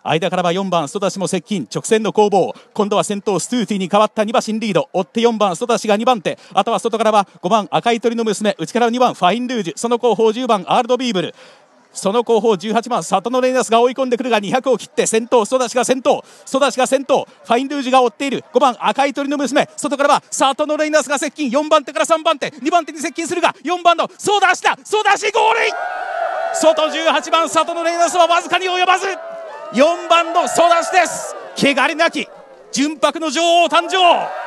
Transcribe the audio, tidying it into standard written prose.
間からは4番ソダシも接近、直線の攻防。今度は先頭ストゥーティーに変わった2馬身リード。追って4番ソダシが2番手。あとは外からは5番赤い鳥の娘、内から2番ファインルージュ、その後方10番アールドビーブル、その後方18番サトノレイナスが追い込んでくるが200を切って先頭ソダシが先頭、ソダシが先頭、ファインルージュが追っている5番赤い鳥の娘、外からはサトノレイナスが接近、4番手から3番手、2番手に接近するが4番のソダシだ、ソダシゴールイン。外18番サトノレイナスはわずかに及ばず、4番のソダシです。汚れなき純白の女王誕生。